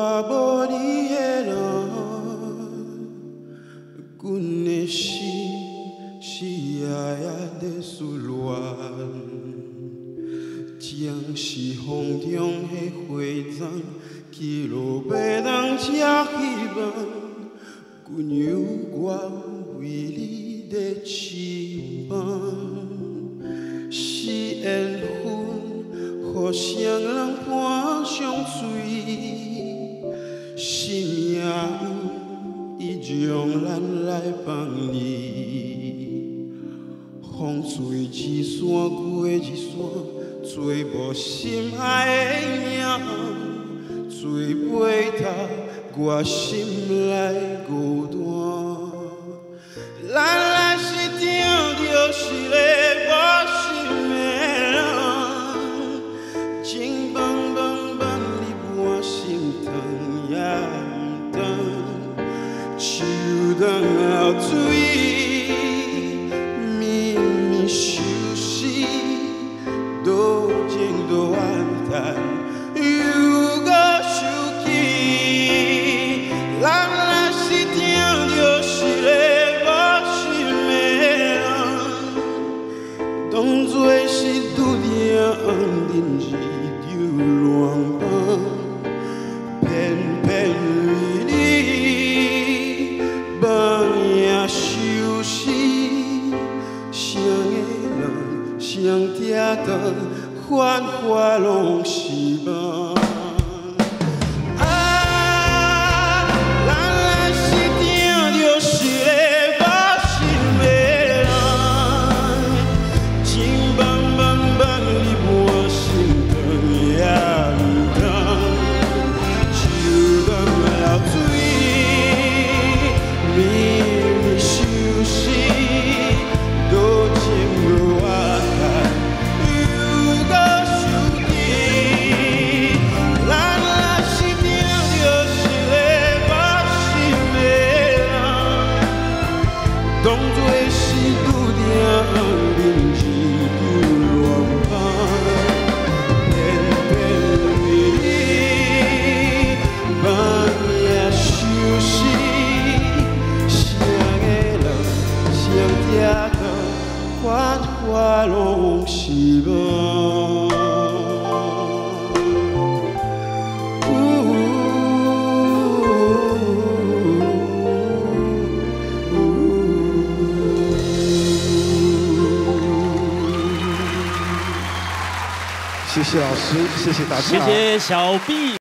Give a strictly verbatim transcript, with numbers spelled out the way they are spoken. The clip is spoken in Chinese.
无你的人，阮的心是夜夜在思恋。情是风中的花丛，去路袂当遮希望。阮犹原为你在痴梦，是缘分，互双人伴相随，是命运，伊让咱来放你。风吹一线过一线，做无心爱的影，做袂透我心内孤单。咱来是定着一个无心的人，情放放放你满心疼也不等，手等流水，绵绵相思，多情多怨叹，又搁想起，咱来是定着一个无心的人，当作是注定人世就乱放，偏偏为你梦也相思，谁的人谁跌倒，繁华拢是梦。当作是注定人世就乱放，偏偏为你梦也相思，谁的人谁跌倒，繁华拢是梦。 谢谢老师，谢谢大家， 谢谢小 B。